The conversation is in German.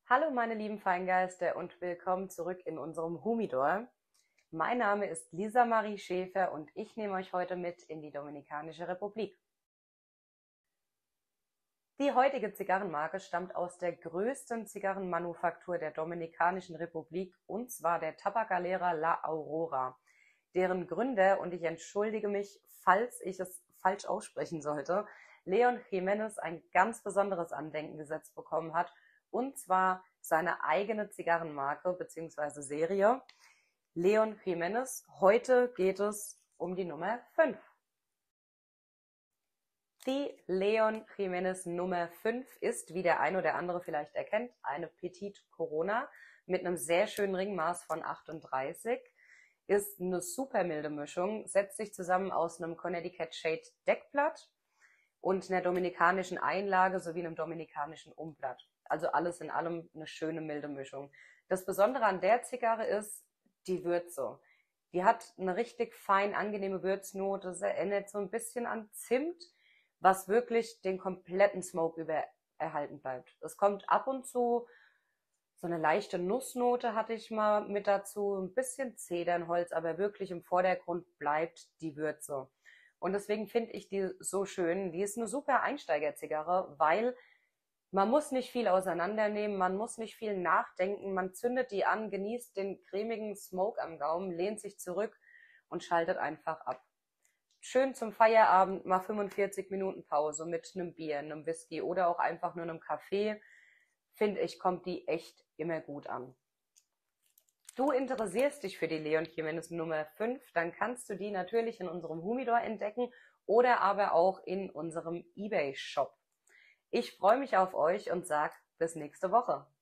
Hallo meine lieben Feingeister und willkommen zurück in unserem Humidor. Mein Name ist Lisa Marie Schäfer und ich nehme euch heute mit in die Dominikanische Republik. Die heutige Zigarrenmarke stammt aus der größten Zigarrenmanufaktur der Dominikanischen Republik, und zwar der Tabacalera La Aurora, deren Gründer, und ich entschuldige mich, falls ich es falsch aussprechen sollte, Leon Jiménez ein ganz besonderes Andenken gesetzt bekommen hat, und zwar seine eigene Zigarrenmarke bzw. Serie. Leon Jiménez, heute geht es um die Nummer 5. Die Leon Jiménez Nummer 5 ist, wie der ein oder andere vielleicht erkennt, eine Petite Corona mit einem sehr schönen Ringmaß von 38. Ist eine super milde Mischung, setzt sich zusammen aus einem Connecticut Shade Deckblatt und einer dominikanischen Einlage sowie einem dominikanischen Umblatt. Also alles in allem eine schöne milde Mischung. Das Besondere an der Zigarre ist die Würze. Die hat eine richtig fein angenehme Würznote, das erinnert so ein bisschen an Zimt, was wirklich den kompletten Smoke über erhalten bleibt. Es kommt ab und zu so eine leichte Nussnote hatte ich mal mit dazu, ein bisschen Zedernholz, aber wirklich im Vordergrund bleibt die Würze. Und deswegen finde ich die so schön. Die ist eine super Einsteigerzigarre, weil man muss nicht viel auseinandernehmen, man muss nicht viel nachdenken, man zündet die an, genießt den cremigen Smoke am Gaumen, lehnt sich zurück und schaltet einfach ab. Schön zum Feierabend mal 45 Minuten Pause mit einem Bier, einem Whisky oder auch einfach nur einem Kaffee. Finde ich, kommt die echt immer gut an. Du interessierst dich für die Leon Jiménez Nummer 5, dann kannst du die natürlich in unserem Humidor entdecken oder aber auch in unserem eBay-Shop. Ich freue mich auf euch und sag bis nächste Woche.